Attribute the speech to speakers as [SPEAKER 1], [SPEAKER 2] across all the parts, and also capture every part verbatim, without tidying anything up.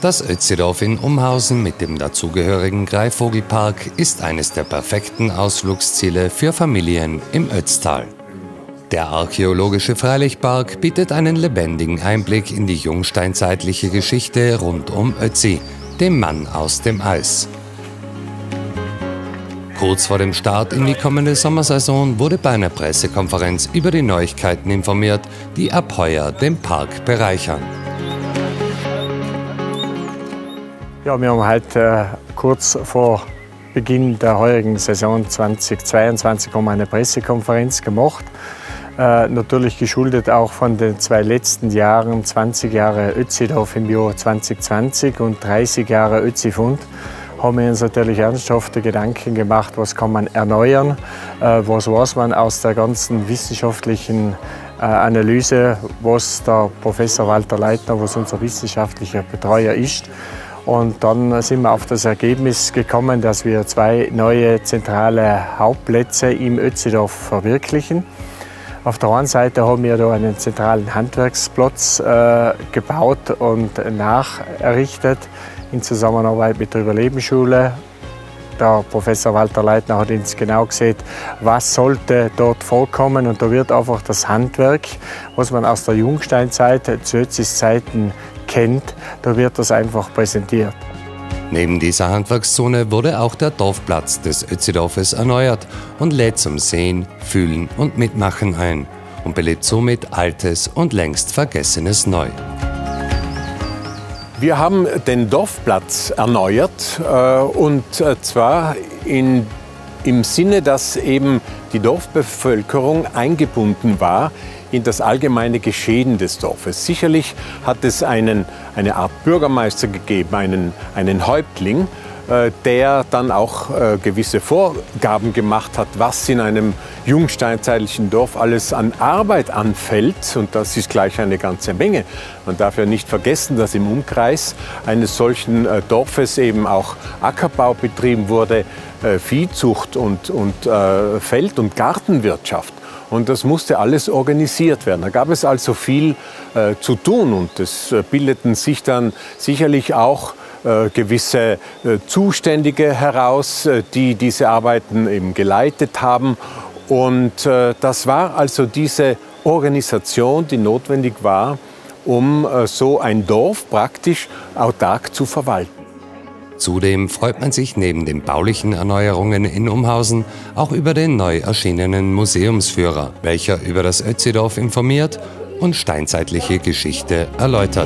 [SPEAKER 1] Das Ötzidorf in Umhausen mit dem dazugehörigen Greifvogelpark ist eines der perfekten Ausflugsziele für Familien im Ötztal. Der archäologische Freilichtpark bietet einen lebendigen Einblick in die jungsteinzeitliche Geschichte rund um Ötzi, dem Mann aus dem Eis. Kurz vor dem Start in die kommende Sommersaison wurde bei einer Pressekonferenz über die Neuigkeiten informiert, die ab heuer den Park bereichern.
[SPEAKER 2] Ja, wir haben heute äh, kurz vor Beginn der heurigen Saison zweitausendzweiundzwanzig haben wir eine Pressekonferenz gemacht. Äh, natürlich geschuldet auch von den zwei letzten Jahren, zwanzig Jahre Ötzidorf im Jahr zweitausendzwanzig und dreißig Jahre Ötzifund, haben wir uns natürlich ernsthafte Gedanken gemacht, was kann man erneuern, äh, was weiß man aus der ganzen wissenschaftlichen äh, Analyse, was der Professor Walter Leitner, was unser wissenschaftlicher Betreuer ist. Und dann sind wir auf das Ergebnis gekommen, dass wir zwei neue zentrale Hauptplätze im Ötzidorf verwirklichen. Auf der einen Seite haben wir da einen zentralen Handwerksplatz äh, gebaut und nacherrichtet in Zusammenarbeit mit der Überlebensschule. Der Professor Walter Leitner hat uns genau gesehen, was sollte dort vorkommen. Und da wird einfach das Handwerk, was man aus der Jungsteinzeit zu Ötzis Zeiten kennt, da wird das einfach präsentiert.
[SPEAKER 1] Neben dieser Handwerkszone wurde auch der Dorfplatz des Ötzidorfes erneuert und lädt zum Sehen, Fühlen und Mitmachen ein und belebt somit Altes und längst Vergessenes neu.
[SPEAKER 3] Wir haben den Dorfplatz erneuert äh, und zwar in, im Sinne, dass eben die Dorfbevölkerung eingebunden war in das allgemeine Geschehen des Dorfes. Sicherlich hat es einen, eine Art Bürgermeister gegeben, einen, einen Häuptling, äh, der dann auch äh, gewisse Vorgaben gemacht hat, was in einem jungsteinzeitlichen Dorf alles an Arbeit anfällt. Und das ist gleich eine ganze Menge. Man darf ja nicht vergessen, dass im Umkreis eines solchen äh, Dorfes eben auch Ackerbau betrieben wurde, äh, Viehzucht und, und äh, Feld- und Gartenwirtschaft. Und das musste alles organisiert werden. Da gab es also viel äh, zu tun und es äh, bildeten sich dann sicherlich auch äh, gewisse äh, Zuständige heraus, äh, die diese Arbeiten eben geleitet haben. Und äh, das war also diese Organisation, die notwendig war, um äh, so ein Dorf praktisch autark zu verwalten.
[SPEAKER 1] Zudem freut man sich neben den baulichen Erneuerungen in Umhausen auch über den neu erschienenen Museumsführer, welcher über das Ötzidorf informiert und steinzeitliche Geschichte erläutert.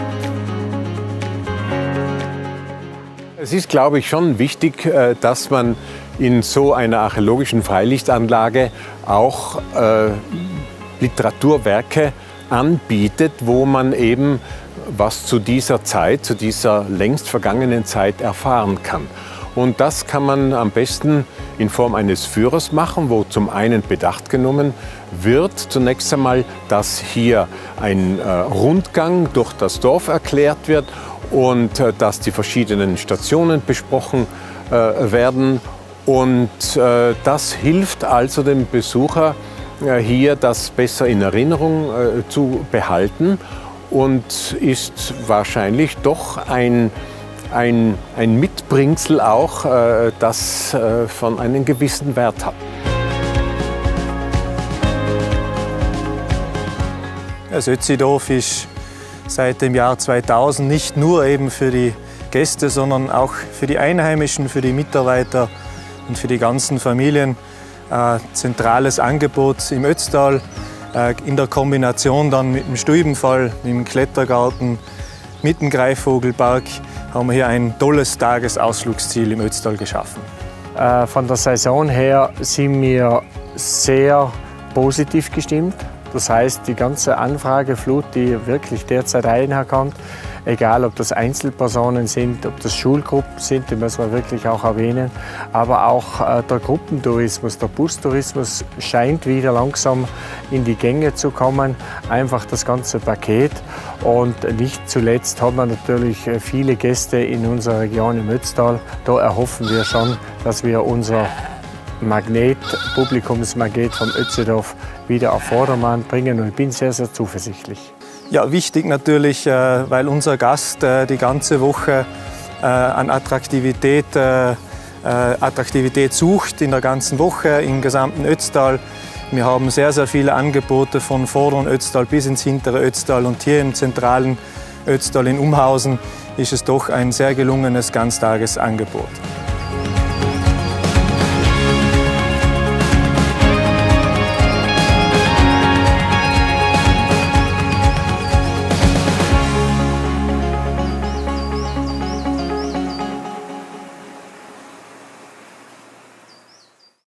[SPEAKER 3] Es ist, glaube ich, schon wichtig, dass man in so einer archäologischen Freilichtanlage auch äh, Literaturwerke anbietet, wo man eben was zu dieser Zeit, zu dieser längst vergangenen Zeit erfahren kann. Und das kann man am besten in Form eines Führers machen, wo zum einen Bedacht genommen wird, zunächst einmal, dass hier ein äh, Rundgang durch das Dorf erklärt wird und äh, dass die verschiedenen Stationen besprochen äh, werden. Und äh, das hilft also dem Besucher äh, hier, das besser in Erinnerung äh, zu behalten. Und ist wahrscheinlich doch ein, ein, ein Mitbringsel auch, äh, das äh, von einem gewissen Wert hat.
[SPEAKER 4] Das Ötzidorf ist seit dem Jahr zweitausend nicht nur eben für die Gäste, sondern auch für die Einheimischen, für die Mitarbeiter und für die ganzen Familien ein zentrales Angebot im Ötztal. In der Kombination dann mit dem Stubenfall, mit dem Klettergarten, mit dem Greifvogelpark haben wir hier ein tolles Tagesausflugsziel im Ötztal geschaffen.
[SPEAKER 2] Von der Saison her sind wir sehr positiv gestimmt. Das heißt, die ganze Anfrageflut, die wirklich derzeit einherkommt, egal ob das Einzelpersonen sind, ob das Schulgruppen sind, die müssen wir wirklich auch erwähnen, aber auch äh, der Gruppentourismus, der Bustourismus scheint wieder langsam in die Gänge zu kommen, einfach das ganze Paket. Und nicht zuletzt haben wir natürlich viele Gäste in unserer Region im Ötztal. Da erhoffen wir schon, dass wir unser Magnet, Publikumsmagnet vom Ötzidorf wieder auf Vordermann bringen und ich bin sehr, sehr zuversichtlich.
[SPEAKER 4] Ja, wichtig natürlich, weil unser Gast die ganze Woche an Attraktivität, Attraktivität sucht, in der ganzen Woche, im gesamten Ötztal. Wir haben sehr, sehr viele Angebote von vorderen Ötztal bis ins hintere Ötztal, und hier im zentralen Ötztal in Umhausen ist es doch ein sehr gelungenes Ganztagesangebot.